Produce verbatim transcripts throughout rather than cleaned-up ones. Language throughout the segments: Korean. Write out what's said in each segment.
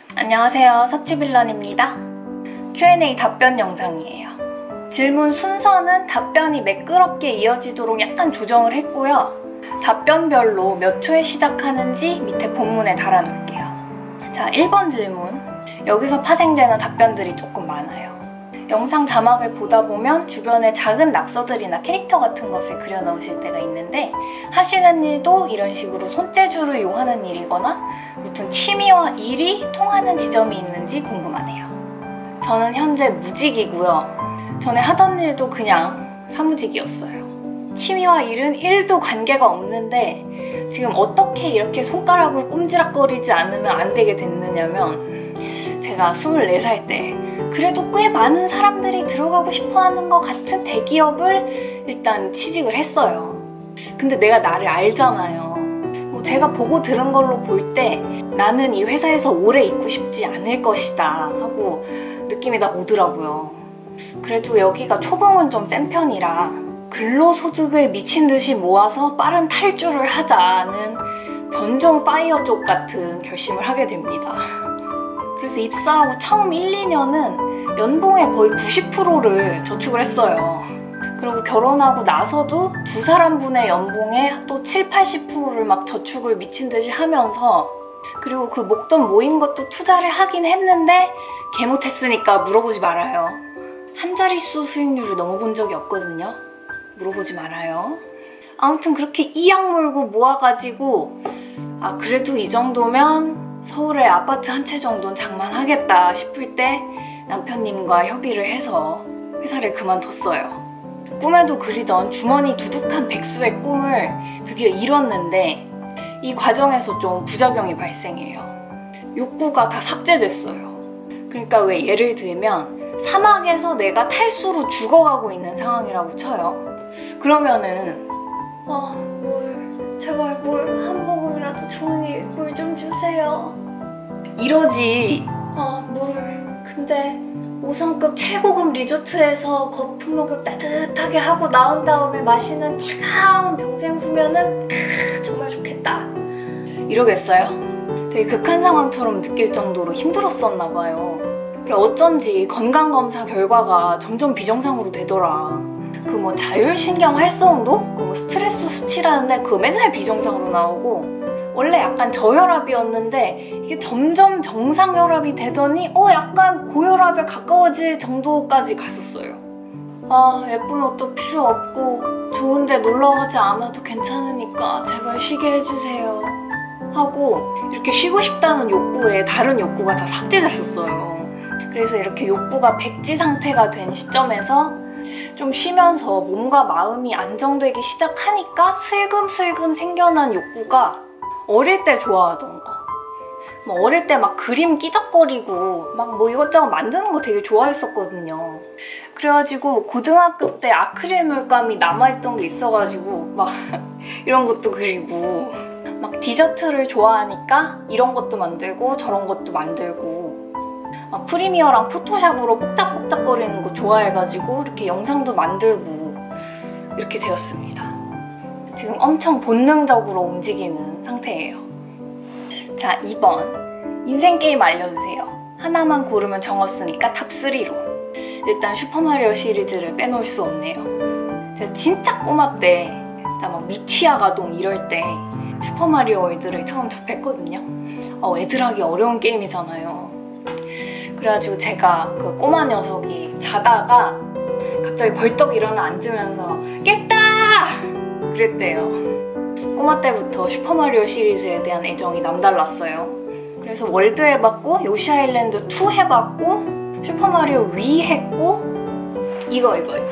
안녕하세요, 섭취빌런입니다. 큐 앤 에이 답변 영상이에요. 질문 순서는 답변이 매끄럽게 이어지도록 약간 조정을 했고요. 답변별로 몇 초에 시작하는지 밑에 본문에 달아놓을게요. 자, 일 번 질문. 여기서 파생되는 답변들이 조금 많아요. 영상 자막을 보다 보면 주변에 작은 낙서들이나 캐릭터 같은 것을 그려넣으실 때가 있는데, 하시는 일도 이런 식으로 손재주를 요하는 일이거나 무슨 취미와 일이 통하는 지점이 있는지 궁금하네요. 저는 현재 무직이고요. 전에 하던 일도 그냥 사무직이었어요. 취미와 일은 일도 관계가 없는데 지금 어떻게 이렇게 손가락을 꼼지락거리지 않으면 안 되게 됐느냐면, 제가 스물네 살 때 그래도 꽤 많은 사람들이 들어가고 싶어하는 것 같은 대기업을 일단 취직을 했어요. 근데 내가 나를 알잖아요. 뭐 제가 보고 들은 걸로 볼 때 나는 이 회사에서 오래 있고 싶지 않을 것이다 하고 느낌이 다 오더라고요. 그래도 여기가 초봉은 좀 센 편이라 근로소득을 미친듯이 모아서 빠른 탈주를 하자는 변종 파이어족 같은 결심을 하게 됩니다. 그래서 입사하고 처음 일, 이 년은 연봉의 거의 구십 퍼센트를 저축을 했어요. 그리고 결혼하고 나서도 두 사람분의 연봉에 또 칠, 팔십 퍼센트를 막 저축을 미친듯이 하면서, 그리고 그 목돈 모인 것도 투자를 하긴 했는데 개 못했으니까 물어보지 말아요. 한 자릿수 수익률을 넘어본 적이 없거든요. 물어보지 말아요. 아무튼 그렇게 이악 물고 모아가지고, 아 그래도 이 정도면 서울에 아파트 한 채 정도는 장만하겠다 싶을 때 남편님과 협의를 해서 회사를 그만뒀어요. 꿈에도 그리던 주머니 두둑한 백수의 꿈을 드디어 이뤘는데, 이 과정에서 좀 부작용이 발생해요. 욕구가 다 삭제됐어요. 그러니까 왜 예를 들면 사막에서 내가 탈수로 죽어가고 있는 상황이라고 쳐요. 그러면은 아, 물, 제발 물 한 모금이라도 조용히 물 좀 주세요. 이러지. 아, 물. 근데 오 성급 최고급 리조트에서 거품 목욕 따뜻하게 하고 나온 다음에 마시는 차가운 병생수면은 크, 정말 좋겠다. 이러겠어요? 되게 극한 상황처럼 느낄 정도로 힘들었었나 봐요. 그래 어쩐지 건강검사 결과가 점점 비정상으로 되더라. 그 뭐 자율신경 활성도? 그 뭐 스트레스 수치라는데 그거 맨날 비정상으로 나오고, 원래 약간 저혈압이었는데 이게 점점 정상혈압이 되더니 어 약간 고혈압에 가까워질 정도까지 갔었어요. 아, 예쁜 옷도 필요 없고 좋은데 놀러 가지 않아도 괜찮으니까 제발 쉬게 해주세요 하고, 이렇게 쉬고 싶다는 욕구에 다른 욕구가 다 삭제됐었어요. 그래서 이렇게 욕구가 백지 상태가 된 시점에서 좀 쉬면서 몸과 마음이 안정되기 시작하니까 슬금슬금 생겨난 욕구가 어릴 때 좋아하던 거. 뭐 어릴 때 막 그림 끼적거리고 막 뭐 이것저것 만드는 거 되게 좋아했었거든요. 그래가지고 고등학교 때 아크릴 물감이 남아있던 게 있어가지고 막 이런 것도 그리고, 막 디저트를 좋아하니까 이런 것도 만들고 저런 것도 만들고, 막 프리미어랑 포토샵으로 뽁닥뽁닥거리는 거 좋아해가지고 이렇게 영상도 만들고 이렇게 되었습니다. 지금 엄청 본능적으로 움직이는 상태예요. 자, 이 번. 인생 게임 알려주세요. 하나만 고르면 정없으니까 탑 쓰리로. 일단 슈퍼마리오 시리즈를 빼놓을 수 없네요. 제가 진짜 꼬마 때, 막 미취학 아동 이럴 때 슈퍼마리오 월드를 처음 접했거든요. 어, 애들하기 어려운 게임이잖아요. 그래가지고 제가 그 꼬마 녀석이 자다가 갑자기 벌떡 일어나 앉으면서 깼다! 그랬대요. 꼬마 때부터 슈퍼마리오 시리즈에 대한 애정이 남달랐어요. 그래서 월드 해봤고, 요시 아일랜드 투 해봤고, 슈퍼마리오 위 했고, 이거 이거 이거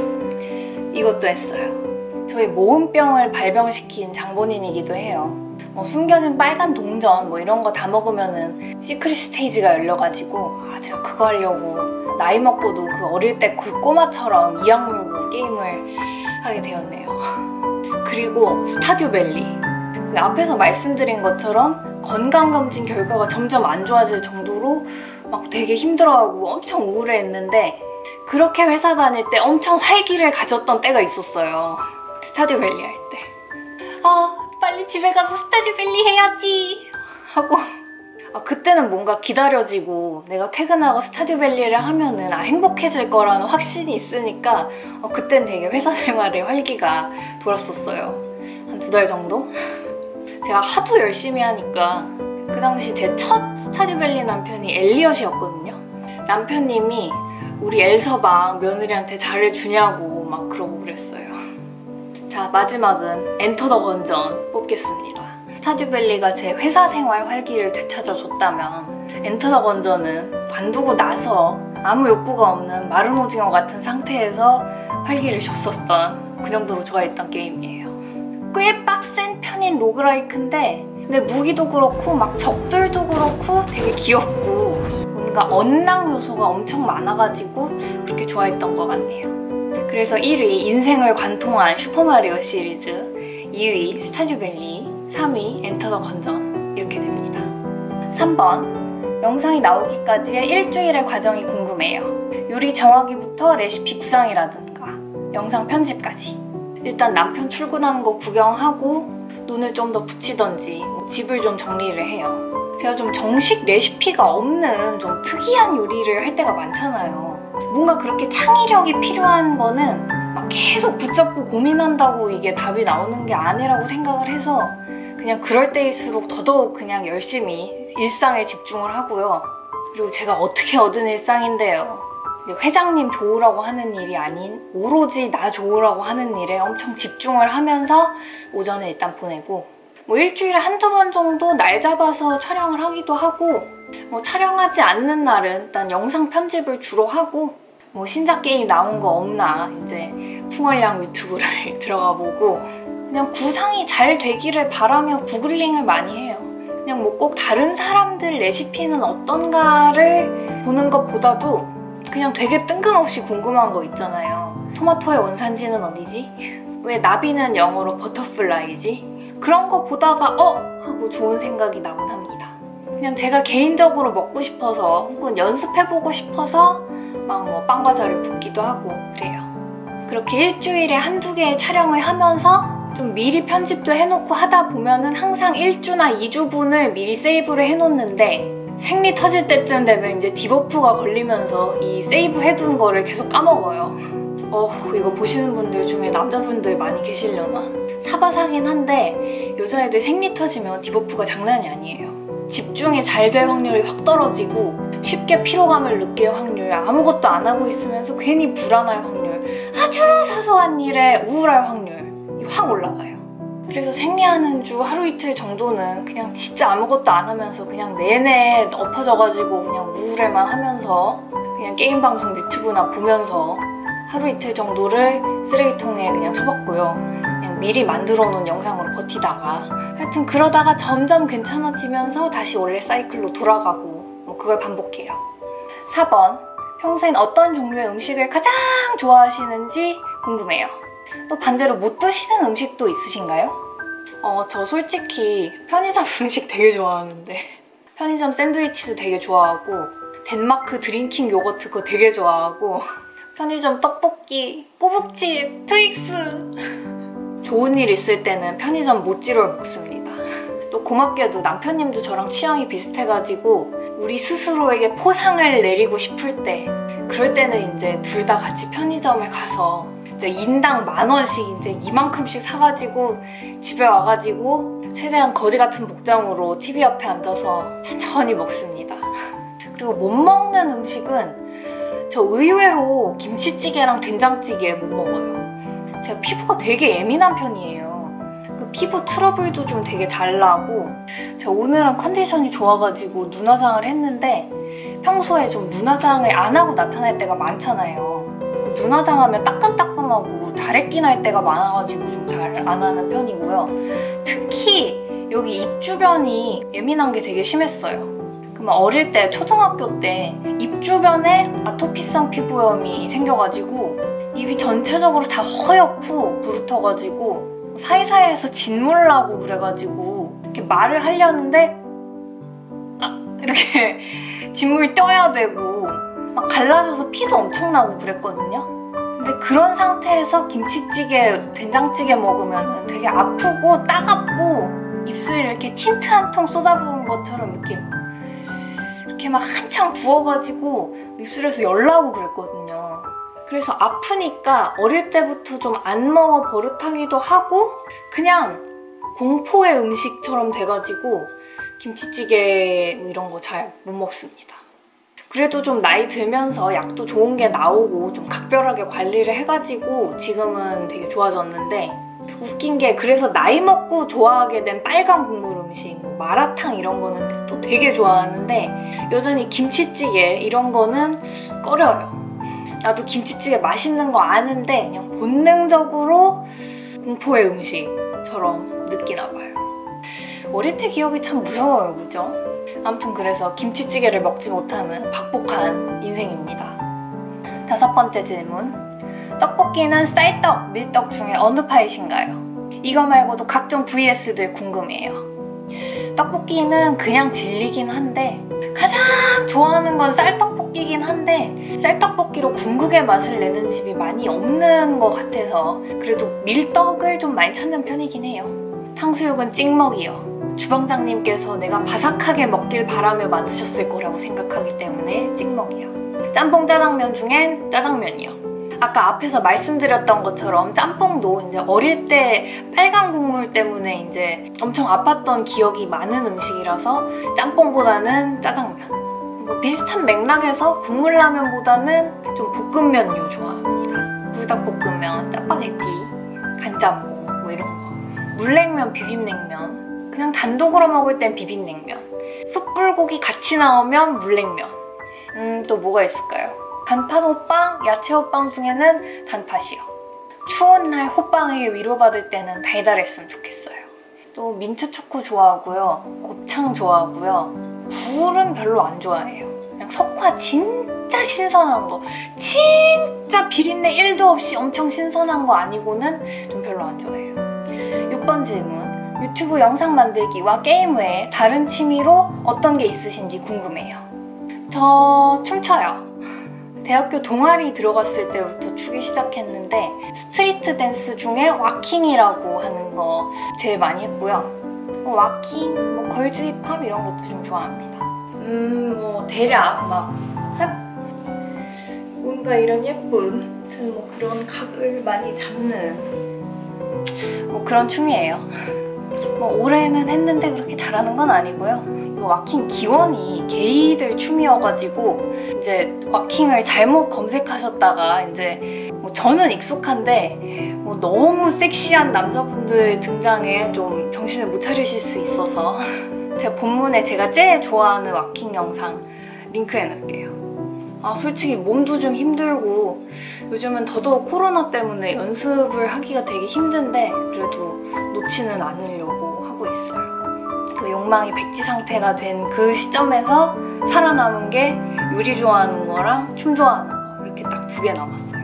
이것도 했어요. 저희 모음병을 발병시킨 장본인이기도 해요. 뭐 숨겨진 빨간 동전 뭐 이런 거 다 먹으면은 시크릿 스테이지가 열려가지고, 아 제가 그거 하려고 나이 먹고도 그 어릴 때 그 꼬마처럼 이악 물고 게임을 하게 되었네요. 그리고 스타듀밸리. 앞에서 말씀드린 것처럼 건강검진 결과가 점점 안 좋아질 정도로 막 되게 힘들어하고 엄청 우울해했는데, 그렇게 회사 다닐 때 엄청 활기를 가졌던 때가 있었어요. 스타듀밸리 할 때. 아 빨리 집에 가서 스타듀밸리 해야지 하고 아, 그때는 뭔가 기다려지고 내가 퇴근하고 스타듀밸리를 하면은 아, 행복해질 거라는 확신이 있으니까 어, 그땐 되게 회사 생활에 활기가 돌았었어요. 한 두 달 정도? 제가 하도 열심히 하니까 그 당시 제 첫 스타듀밸리 남편이 엘리엇이었거든요. 남편님이 우리 엘서방 며느리한테 잘해주냐고 막 그러고 그랬어요. 자, 마지막은 엔터 더 건전 뽑겠습니다. 스타듀밸리가 제 회사 생활 활기를 되찾아줬다면 엔터 더 건전은 관두고 나서 아무 욕구가 없는 마른 오징어 같은 상태에서 활기를 줬었던 그 정도로 좋아했던 게임이에요. 꽤 빡센 편인 로그라이크인데 근데 무기도 그렇고 막 적들도 그렇고 되게 귀엽고 뭔가 언락 요소가 엄청 많아가지고 그렇게 좋아했던 것 같네요. 그래서 일 위 인생을 관통한 슈퍼마리오 시리즈, 이 위 스타듀밸리, 삼 위 엔터 더 건전 이렇게 됩니다. 삼 번 영상이 나오기까지의 일주일의 과정이 궁금해요. 요리 정하기부터 레시피 구상이라든가 영상 편집까지. 일단 남편 출근하는 거 구경하고 눈을 좀 더 붙이던지 집을 좀 정리를 해요. 제가 좀 정식 레시피가 없는 좀 특이한 요리를 할 때가 많잖아요. 뭔가 그렇게 창의력이 필요한 거는 막 계속 붙잡고 고민한다고 이게 답이 나오는 게 아니라고 생각을 해서 그냥 그럴 때일수록 더더욱 그냥 열심히 일상에 집중을 하고요. 그리고 제가 어떻게 얻은 일상인데요. 회장님 좋으라고 하는 일이 아닌 오로지 나 좋으라고 하는 일에 엄청 집중을 하면서 오전에 일단 보내고 뭐 일주일에 한두 번 정도 날 잡아서 촬영을 하기도 하고 뭐 촬영하지 않는 날은 일단 영상 편집을 주로 하고 뭐 신작 게임 나온 거 없나 이제 풍월량 유튜브를 들어가 보고 그냥 구상이 잘 되기를 바라며 구글링을 많이 해요. 그냥 뭐 꼭 다른 사람들 레시피는 어떤가를 보는 것보다도 그냥 되게 뜬금없이 궁금한 거 있잖아요. 토마토의 원산지는 어디지? 왜 나비는 영어로 버터플라이지? 그런 거 보다가 어? 하고 좋은 생각이 나곤 합니다. 그냥 제가 개인적으로 먹고 싶어서 혹은 연습해보고 싶어서 막 뭐 빵과자를 굽기도 하고 그래요. 그렇게 일주일에 한두 개의 촬영을 하면서 좀 미리 편집도 해놓고 하다 보면은 항상 일 주나 이 주분을 미리 세이브를 해놓는데 생리 터질 때쯤 되면 이제 디버프가 걸리면서 이 세이브 해둔 거를 계속 까먹어요. 어, 이거 보시는 분들 중에 남자분들 많이 계시려나? 사바사긴 한데 여자애들 생리 터지면 디버프가 장난이 아니에요. 집중이 잘 될 확률이 확 떨어지고 쉽게 피로감을 느낄 확률, 아무것도 안 하고 있으면서 괜히 불안할 확률, 아주 사소한 일에 우울할 확률이 확 올라가요. 그래서 생리하는 주 하루 이틀 정도는 그냥 진짜 아무것도 안 하면서 그냥 내내 엎어져가지고 그냥 우울해만 하면서 그냥 게임 방송 유튜브나 보면서 하루 이틀 정도를 쓰레기통에 그냥 쳐박고요. 그냥 미리 만들어 놓은 영상으로 버티다가 하여튼 그러다가 점점 괜찮아지면서 다시 원래 사이클로 돌아가고 뭐 그걸 반복해요. 사 번 평소엔 어떤 종류의 음식을 가장 좋아하시는지 궁금해요. 또 반대로 못 드시는 음식도 있으신가요? 어, 저 솔직히 편의점 음식 되게 좋아하는데 편의점 샌드위치도 되게 좋아하고 덴마크 드링킹 요거트 그거 되게 좋아하고 편의점 떡볶이, 꼬북집, 트윅스 좋은 일 있을 때는 편의점 모찌롤 먹습니다. 또 고맙게도 남편님도 저랑 취향이 비슷해가지고 우리 스스로에게 포상을 내리고 싶을 때 그럴 때는 이제 둘 다 같이 편의점에 가서 인당 만 원씩 이제 이만큼씩 사가지고 집에 와가지고 최대한 거지 같은 복장으로 티비 앞에 앉아서 천천히 먹습니다. 그리고 못 먹는 음식은 저 의외로 김치찌개랑 된장찌개 못 먹어요. 제가 피부가 되게 예민한 편이에요. 그 피부 트러블도 좀 되게 잘 나고 제가 오늘은 컨디션이 좋아가지고 눈화장을 했는데 평소에 좀 눈화장을 안 하고 나타날 때가 많잖아요. 눈화장하면 따끔따끔하고 다래끼 날 때가 많아가지고 좀 잘 안 하는 편이고요. 특히 여기 입 주변이 예민한 게 되게 심했어요. 그러면 어릴 때 초등학교 때 입 주변에 아토피성 피부염이 생겨가지고 입이 전체적으로 다 허옇고 부르터가지고 사이사이에서 진물 나고 그래가지고 이렇게 말을 하려는데 아, 이렇게 진물 떼야 되고 막 갈라져서 피도 엄청 나고 그랬거든요. 근데 그런 상태에서 김치찌개, 된장찌개 먹으면 되게 아프고 따갑고 입술에 이렇게 틴트 한 통 쏟아부은 것처럼 이렇게 이렇게 막 한창 부어가지고 입술에서 열나고 그랬거든요. 그래서 아프니까 어릴 때부터 좀 안 먹어 버릇하기도 하고 그냥 공포의 음식처럼 돼가지고 김치찌개 뭐 이런 거 잘 못 먹습니다. 그래도 좀 나이 들면서 약도 좋은 게 나오고 좀 각별하게 관리를 해가지고 지금은 되게 좋아졌는데, 웃긴 게 그래서 나이 먹고 좋아하게 된 빨간 국물 음식, 뭐 마라탕 이런 거는 또 되게 좋아하는데 여전히 김치찌개 이런 거는 꺼려요. 나도 김치찌개 맛있는 거 아는데 그냥 본능적으로 공포의 음식처럼 느끼나 봐요. 어릴 때 기억이 참 무서워요, 그죠? 아무튼 그래서 김치찌개를 먹지 못하는 박복한 인생입니다. 다섯 번째 질문. 떡볶이는 쌀떡, 밀떡 중에 어느 파이신가요? 이거 말고도 각종 브이에스들 궁금해요. 떡볶이는 그냥 질리긴 한데 가장 좋아하는 건 쌀떡볶이긴 한데 쌀떡볶이로 궁극의 맛을 내는 집이 많이 없는 것 같아서 그래도 밀떡을 좀 많이 찾는 편이긴 해요. 탕수육은 찍먹이요. 주방장님께서 내가 바삭하게 먹길 바라며 만드셨을 거라고 생각하기 때문에 찍먹이요. 짬뽕 짜장면 중엔 짜장면이요. 아까 앞에서 말씀드렸던 것처럼 짬뽕도 이제 어릴 때 빨간 국물 때문에 이제 엄청 아팠던 기억이 많은 음식이라서 짬뽕보다는 짜장면. 뭐 비슷한 맥락에서 국물라면보다는 좀 볶음면류 좋아합니다. 불닭볶음면, 짜파게티, 간짬뽕 뭐 이런 거. 물냉면, 비빔냉면. 그냥 단독으로 먹을 땐 비빔냉면. 숯불고기 같이 나오면 물냉면. 음, 또 뭐가 있을까요? 단팥 호빵, 야채 호빵 중에는 단팥이요. 추운 날 호빵에게 위로받을 때는 달달했으면 좋겠어요. 또 민트 초코 좋아하고요. 곱창 좋아하고요. 굴은 별로 안 좋아해요. 그냥 석화 진짜 신선한 거, 진짜 비린내 일도 없이 엄청 신선한 거 아니고는 좀 별로 안 좋아해요. 육 번 질문. 유튜브 영상 만들기와 게임 외에 다른 취미로 어떤 게 있으신지 궁금해요. 저 춤춰요. 대학교 동아리 들어갔을 때부터 추기 시작했는데 스트리트 댄스 중에 와킹이라고 하는 거 제일 많이 했고요. 뭐 와킹, 뭐 걸즈 힙합 이런 것도 좀 좋아합니다. 음, 뭐 대략 막 핫? 뭔가 이런 예쁜 뭐 그런 각을 많이 잡는 뭐 그런 춤이에요. 뭐 올해는 했는데 그렇게 잘하는 건 아니고요. 와킹 기원이 게이들 춤이어가지고 이제 와킹을 잘못 검색하셨다가 이제 뭐 저는 익숙한데 뭐 너무 섹시한 남자분들 등장에 좀 정신을 못 차리실 수 있어서 제가 본문에 제가 제일 좋아하는 와킹 영상 링크해 놓을게요. 아, 솔직히 몸도 좀 힘들고 요즘은 더더욱 코로나 때문에 연습을 하기가 되게 힘든데 그래도 놓지는 않으려고 하고 있어요. 그 욕망이 백지 상태가 된 그 시점에서 살아남은 게 요리 좋아하는 거랑 춤 좋아하는 거 이렇게 딱 두 개 남았어요.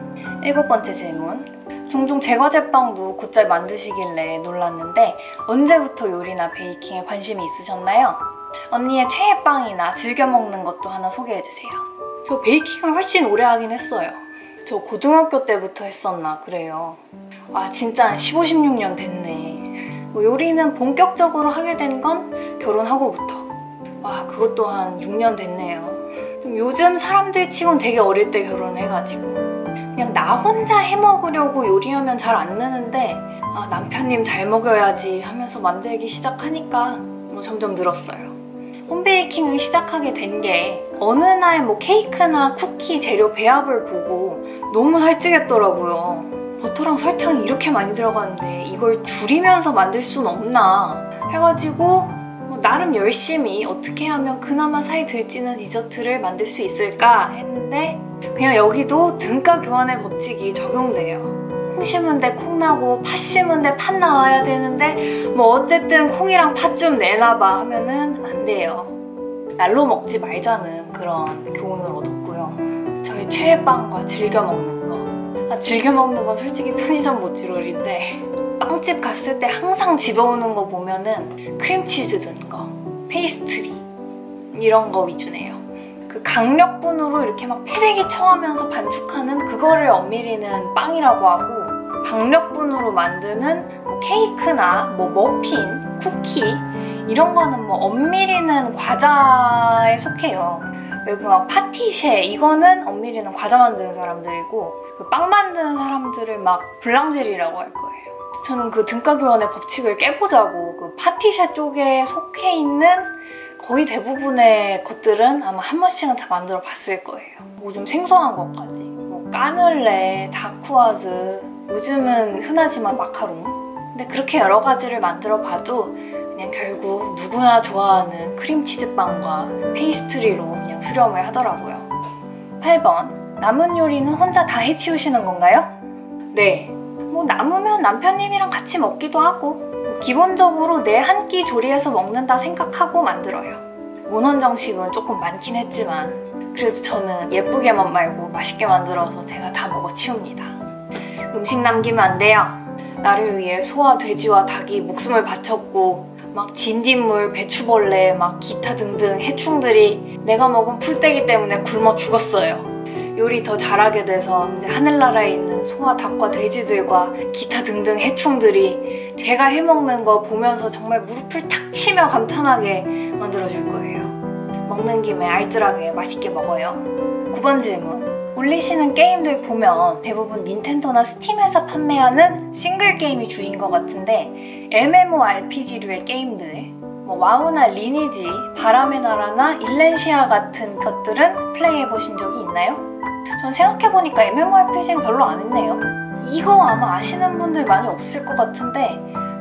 일곱 번째 질문. 종종 제과제빵도 곧잘 만드시길래 놀랐는데 언제부터 요리나 베이킹에 관심이 있으셨나요? 언니의 최애빵이나 즐겨 먹는 것도 하나 소개해주세요. 저 베이킹을 훨씬 오래 하긴 했어요. 저 고등학교 때부터 했었나 그래요. 아 진짜 한 십오, 십육 년 됐네. 뭐 요리는 본격적으로 하게 된 건 결혼하고부터. 와 그것도 한 육 년 됐네요. 좀 요즘 사람들 치곤 되게 어릴 때 결혼해가지고 그냥 나 혼자 해먹으려고 요리하면 잘 안 느는데 아 남편님 잘 먹여야지 하면서 만들기 시작하니까 뭐 점점 늘었어요. 홈베이킹을 시작하게 된 게 어느 날 뭐 케이크나 쿠키 재료 배합을 보고 너무 살찌겠더라고요. 버터랑 설탕이 이렇게 많이 들어가는데 이걸 줄이면서 만들 순 없나 해가지고 뭐 나름 열심히 어떻게 하면 그나마 살이 들찌는 디저트를 만들 수 있을까 했는데 그냥 여기도 등가 교환의 법칙이 적용돼요. 콩 심은 데 콩 나고 팥 심은 데 팥 나와야 되는데 뭐 어쨌든 콩이랑 팥 좀 내놔봐 하면은 안 돼요. 날로 먹지 말자는 그런 교훈을 얻었고요. 저의 최애빵과 즐겨 먹는 거. 아, 즐겨 먹는 건 솔직히 편의점 모듈롤인데 빵집 갔을 때 항상 집어오는 거 보면은 크림치즈 든 거, 페이스트리 이런 거 위주네요. 그 강력분으로 이렇게 막 패대기 쳐하면서 반죽하는 그거를 엄밀히는 빵이라고 하고 그 박력분으로 만드는 뭐 케이크나 뭐 머핀, 쿠키 이런 거는 뭐 엄밀히는 과자에 속해요. 여기 막 파티쉐 이거는 엄밀히는 과자 만드는 사람들이고 그 빵 만드는 사람들을 막 블랑제리라고 할 거예요. 저는 그 등가교환의 법칙을 깨보자고 그 파티쉐 쪽에 속해 있는 거의 대부분의 것들은 아마 한 번씩은 다 만들어 봤을 거예요. 뭐 좀 생소한 것까지 뭐 까눌레, 다쿠아즈, 요즘은 흔하지만 마카롱. 근데 그렇게 여러 가지를 만들어 봐도 그냥 결국 누구나 좋아하는 크림치즈빵과 페이스트리로 그냥 수렴을 하더라고요. 팔 번. 남은 요리는 혼자 다 해치우시는 건가요? 네. 뭐 남으면 남편님이랑 같이 먹기도 하고 뭐 기본적으로 내 한 끼 조리해서 먹는다 생각하고 만들어요. 문헌정식은 조금 많긴 했지만 그래도 저는 예쁘게만 말고 맛있게 만들어서 제가 다 먹어 치웁니다. 음식 남기면 안 돼요. 나를 위해 소와 돼지와 닭이 목숨을 바쳤고 막 진딧물, 배추벌레, 막 기타 등등 해충들이 내가 먹은 풀떼기 때문에 굶어 죽었어요. 요리 더 잘하게 돼서 이제 하늘나라에 있는 소와 닭과 돼지들과 기타 등등 해충들이 제가 해먹는 거 보면서 정말 무릎을 탁 치며 감탄하게 만들어줄 거예요. 먹는 김에 알뜰하게 맛있게 먹어요. 구 번 질문. 올리시는 게임들 보면 대부분 닌텐도나 스팀에서 판매하는 싱글 게임이 주인 것 같은데 엠엠오알피지류의 게임들 뭐 와우나 리니지, 바람의 나라나 일렌시아 같은 것들은 플레이해보신 적이 있나요? 전 생각해보니까 엠엠오알피지는 별로 안 했네요. 이거 아마 아시는 분들 많이 없을 것 같은데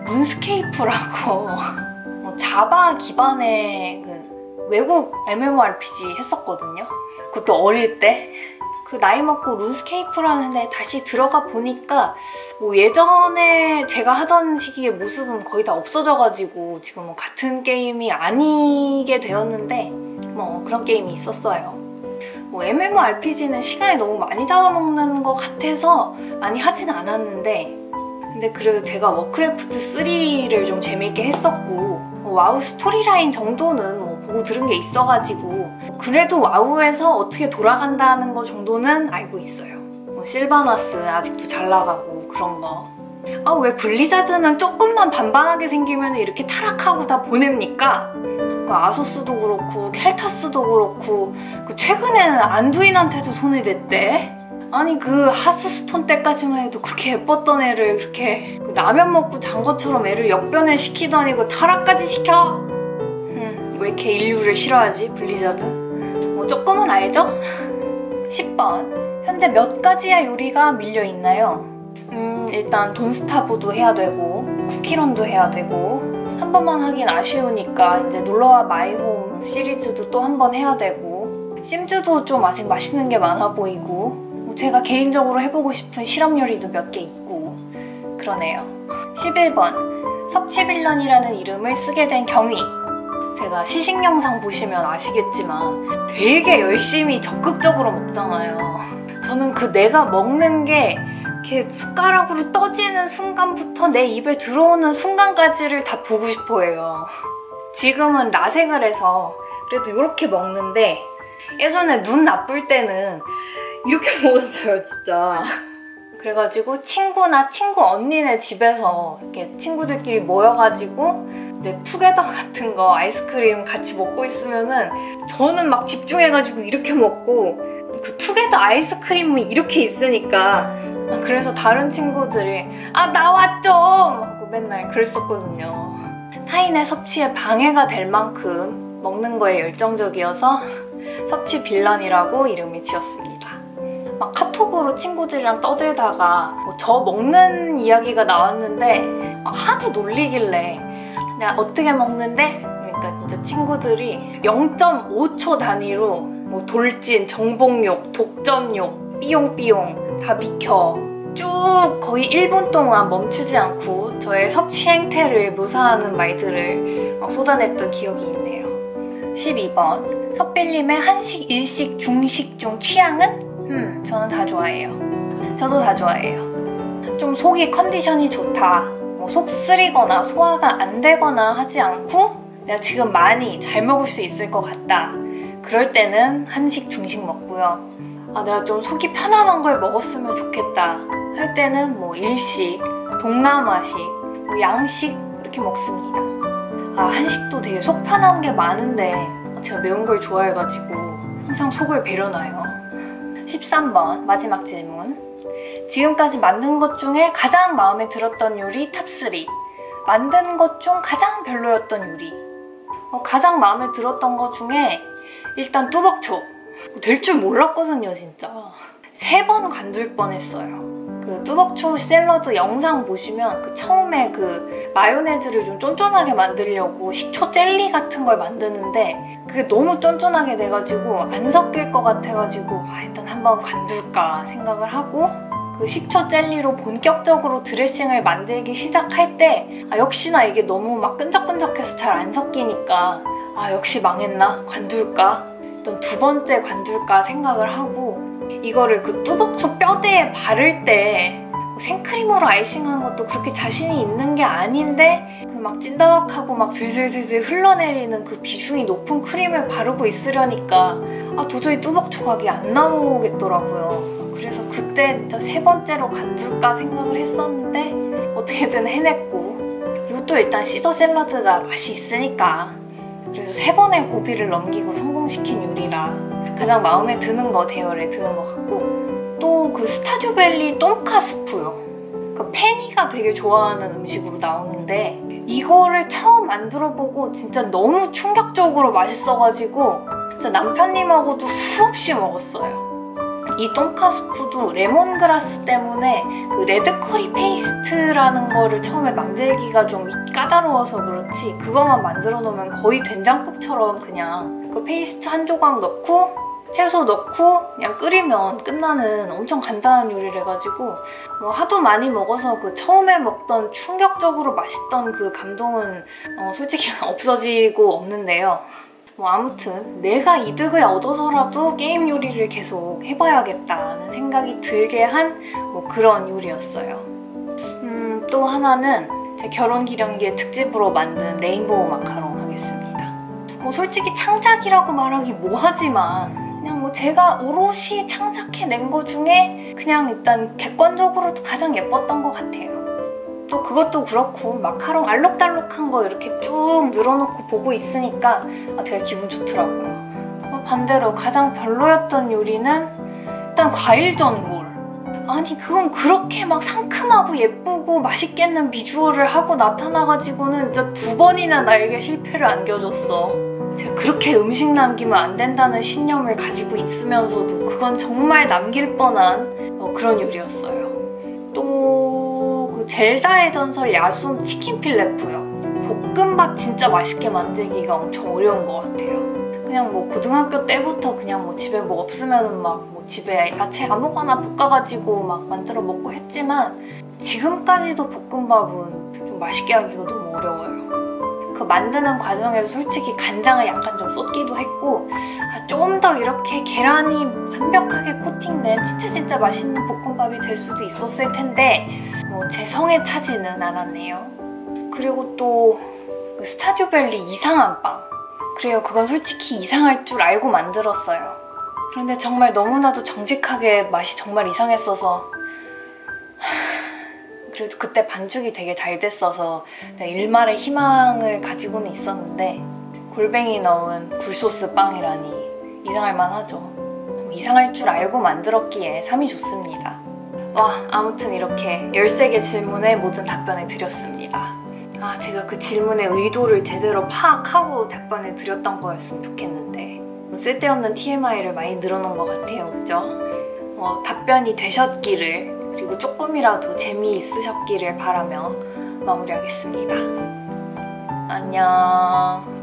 룬스케이프라고 뭐 자바 기반의 그 외국 엠엠오알피지 했었거든요. 그것도 어릴 때. 그 나이 먹고 룬스케이프라는데 다시 들어가 보니까 뭐 예전에 제가 하던 시기의 모습은 거의 다 없어져가지고 지금 뭐 같은 게임이 아니게 되었는데 뭐 그런 게임이 있었어요. 뭐 엠엠오알피지는 시간이 너무 많이 잡아먹는 것 같아서 많이 하진 않았는데 근데 그래도 제가 워크래프트 쓰리를 좀 재밌게 했었고 뭐 와우 스토리라인 정도는 뭐 보고 들은 게 있어가지고 그래도 와우에서 어떻게 돌아간다는 거 정도는 알고 있어요. 뭐 실바나스 아직도 잘 나가고 그런 거. 아 왜 블리자드는 조금만 반반하게 생기면 이렇게 타락하고 다 보냅니까? 그 아소스도 그렇고 켈타스도 그렇고 그 최근에는 안두인한테도 손이 댔대. 아니 그 하스스톤 때까지만 해도 그렇게 예뻤던 애를 그렇게 그 라면 먹고 잔 것처럼 애를 역변을 시키더니 그 타락까지 시켜? 음, 왜 이렇게 인류를 싫어하지 블리자드? 뭐 조금은 알죠? 십 번. 현재 몇 가지의 요리가 밀려있나요? 음 일단 돈스타브도 해야 되고 쿠키런도 해야 되고 한 번만 하긴 아쉬우니까 이제 놀러와 마이홈 시리즈도 또 한 번 해야 되고 심즈도 좀 아직 맛있는 게 많아 보이고 뭐 제가 개인적으로 해보고 싶은 실험 요리도 몇 개 있고 그러네요. 십일 번. 섭취빌런이라는 이름을 쓰게 된 경위. 제가 시식 영상 보시면 아시겠지만 되게 열심히 적극적으로 먹잖아요. 저는 그 내가 먹는 게 이렇게 숟가락으로 떠지는 순간부터 내 입에 들어오는 순간까지를 다 보고 싶어 해요. 지금은 라섹을 해서 그래도 이렇게 먹는데 예전에 눈 나쁠 때는 이렇게 먹었어요 진짜. 그래가지고 친구나 친구 언니네 집에서 이렇게 친구들끼리 모여가지고 이제 투게더 같은 거 아이스크림 같이 먹고 있으면은 저는 막 집중해가지고 이렇게 먹고 그 투게더 아이스크림은 이렇게 있으니까 그래서 다른 친구들이 아 나와 좀! 하고 맨날 그랬었거든요. 타인의 섭취에 방해가 될 만큼 먹는 거에 열정적이어서 섭취 빌런이라고 이름을 지었습니다. 막 카톡으로 친구들이랑 떠들다가 뭐 저 먹는 이야기가 나왔는데 막 하도 놀리길래 내가 어떻게 먹는데? 그러니까 진짜 친구들이 영 점 오 초 단위로 뭐 돌진, 정복욕, 독점욕, 삐용삐용 다 비켜 쭉 거의 일 분 동안 멈추지 않고 저의 섭취 행태를 묘사하는 말들을 막 쏟아냈던 기억이 있네요. 십이 번. 섭빌님의 한식, 일식, 중식 중 취향은? 음, 저는 다 좋아해요. 저도 다 좋아해요. 좀 속이 컨디션이 좋다. 뭐 속 쓰리거나 소화가 안 되거나 하지 않고 내가 지금 많이 잘 먹을 수 있을 것 같다. 그럴 때는 한식, 중식 먹고요. 아, 내가 좀 속이 편안한 걸 먹었으면 좋겠다 할 때는 뭐 일식, 동남아식, 뭐 양식 이렇게 먹습니다. 아, 한식도 되게 속 편한 게 많은데 제가 매운 걸 좋아해가지고 항상 속을 배려놔요. 십삼 번 마지막 질문. 지금까지 만든 것 중에 가장 마음에 들었던 요리 탑삼. 만든 것 중 가장 별로였던 요리. 어, 가장 마음에 들었던 것 중에 일단 뚜벅초. 될 줄 몰랐거든요, 진짜. 세 번 관둘 뻔했어요. 그 뚜벅초 샐러드 영상 보시면 그 처음에 그 마요네즈를 좀 쫀쫀하게 만들려고 식초 젤리 같은 걸 만드는데 그게 너무 쫀쫀하게 돼가지고 안 섞일 것 같아가지고 아, 일단 한번 관둘까 생각을 하고 그 식초 젤리로 본격적으로 드레싱을 만들기 시작할 때 아, 역시나 이게 너무 막 끈적끈적해서 잘 안 섞이니까 아, 역시 망했나? 관둘까? 일단 두 번째 관둘까 생각을 하고 이거를 그 뚜벅초 뼈대에 바를 때 생크림으로 아이싱한 것도 그렇게 자신이 있는 게 아닌데 그 막 찐덕하고 막 슬슬슬슬 흘러내리는 그 비중이 높은 크림을 바르고 있으려니까 아, 도저히 뚜벅초 각이 안 나오겠더라고요. 그래서 그때 진짜 세 번째로 관둘까 생각을 했었는데 어떻게든 해냈고 그리고 또 일단 시저 샐러드가 맛이 있으니까 그래서 세 번의 고비를 넘기고 성공시킨 요리라 가장 마음에 드는 거 대열에 드는 것 같고 또 그 스타듀밸리 똥카 수프요. 그 페니가 되게 좋아하는 음식으로 나오는데 이거를 처음 만들어보고 진짜 너무 충격적으로 맛있어가지고 진짜 남편님하고도 수없이 먹었어요. 이 똥카 수프도 레몬그라스 때문에 그 레드커리 페이스트라는 거를 처음에 만들기가 좀 까다로워서 그렇지 그거만 만들어 놓으면 거의 된장국처럼 그냥 그 페이스트 한 조각 넣고 채소 넣고 그냥 끓이면 끝나는 엄청 간단한 요리를 해가지고 뭐 하도 많이 먹어서 그 처음에 먹던 충격적으로 맛있던 그 감동은 어 솔직히 없어지고 없는데요. 뭐 아무튼 내가 이득을 얻어서라도 게임 요리를 계속 해봐야겠다는 생각이 들게 한 뭐 그런 요리였어요. 음, 또 하나는 제 결혼기념기에 특집으로 만든 레인보우 마카롱 하겠습니다. 뭐 솔직히 창작이라고 말하기 뭐하지만 그냥 뭐 제가 오롯이 창작해낸 거 중에 그냥 일단 객관적으로도 가장 예뻤던 것 같아요. 또 그것도 그렇고 마카롱 알록달록한 거 이렇게 쭉 늘어놓고 보고 있으니까 아, 되게 기분 좋더라고요. 반대로 가장 별로였던 요리는 일단 과일 전골. 아니 그건 그렇게 막 상큼하고 예쁘고 맛있겠는 비주얼을 하고 나타나가지고는 진짜 두 번이나 나에게 실패를 안겨줬어. 제가 그렇게 음식 남기면 안 된다는 신념을 가지고 있으면서도 그건 정말 남길 뻔한 어, 그런 요리였어요. 또 그 젤다의 전설 야숨 치킨 필레프요. 볶음밥 진짜 맛있게 만들기가 엄청 어려운 것 같아요. 그냥 뭐 고등학교 때부터 그냥 뭐 집에 뭐 없으면은 막 뭐 집에 야채 아무거나 볶아가지고 막 만들어 먹고 했지만 지금까지도 볶음밥은 좀 맛있게 하기가 너무 어려워요. 그 만드는 과정에서 솔직히 간장을 약간 좀 쏟기도 했고 아, 좀 더 이렇게 계란이 완벽하게 코팅된 진짜 진짜 맛있는 볶음밥이 될 수도 있었을 텐데 뭐 제 성에 차지는 않았네요. 그리고 또 그 스타듀밸리 이상한 빵. 그래요, 그건 솔직히 이상할 줄 알고 만들었어요. 그런데 정말 너무나도 정직하게 맛이 정말 이상했어서 그래도 그때 반죽이 되게 잘 됐어서 일말의 희망을 가지고는 있었는데 골뱅이 넣은 굴소스 빵이라니 이상할 만하죠. 이상할 줄 알고 만들었기에 삼이 좋습니다. 와, 아무튼 이렇게 열세 개 질문에 모든 답변을 드렸습니다. 아, 제가 그 질문의 의도를 제대로 파악하고 답변을 드렸던 거였으면 좋겠는데 쓸데없는 티엠아이를 많이 늘어놓은 것 같아요, 그죠? 어, 답변이 되셨기를 그리고 조금이라도 재미있으셨기를 바라며 마무리하겠습니다. 안녕.